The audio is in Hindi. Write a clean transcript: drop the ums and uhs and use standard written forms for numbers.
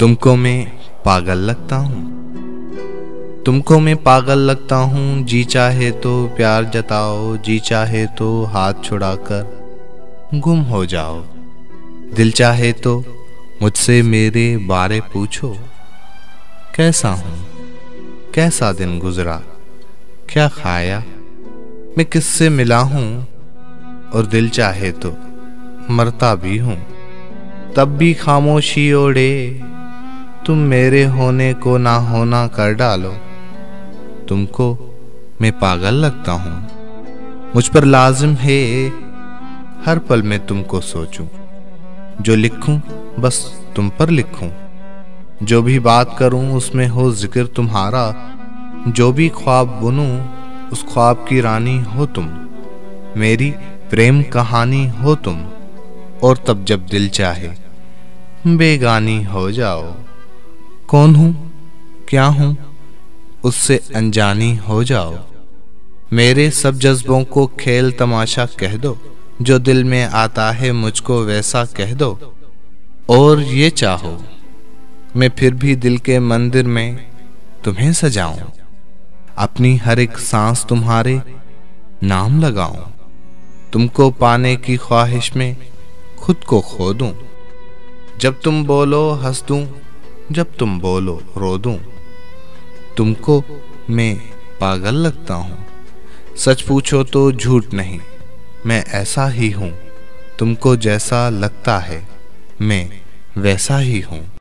तुमको मैं पागल लगता हूँ, तुमको मैं पागल लगता हूँ। जी चाहे तो प्यार जताओ, जी चाहे तो हाथ छुड़ाकर गुम हो जाओ। दिल चाहे तो मुझसे मेरे बारे पूछो, कैसा हूँ, कैसा दिन गुजरा, क्या खाया, मैं किससे मिला हूँ। और दिल चाहे तो मरता भी हूँ, तब भी खामोशी ओढ़े तुम मेरे होने को ना होना कर डालो। तुमको मैं पागल लगता हूँ, मुझ पर लाजिम है हर पल में तुमको सोचूं। जो लिखूं बस तुम पर लिखूं, जो भी बात करूं उसमें हो जिक्र तुम्हारा। जो भी ख्वाब बुनूं उस ख्वाब की रानी हो तुम, मेरी प्रेम कहानी हो तुम। और तब जब दिल चाहे बेगानी हो जाओ। कौन हूं, क्या हूं, उससे अनजानी हो जाओ। मेरे सब जज्बों को खेल तमाशा कह दो, जो दिल में आता है मुझको वैसा कह दो। और ये चाहो मैं फिर भी दिल के मंदिर में तुम्हें सजाऊं, अपनी हर एक सांस तुम्हारे नाम लगाऊं। तुमको पाने की ख्वाहिश में खुद को खो दूं, जब तुम बोलो हंस दूं, जब तुम बोलो रो दूं। तुमको मैं पागल लगता हूँ, सच पूछो तो झूठ नहीं, मैं ऐसा ही हूँ। तुमको जैसा लगता है मैं वैसा ही हूँ।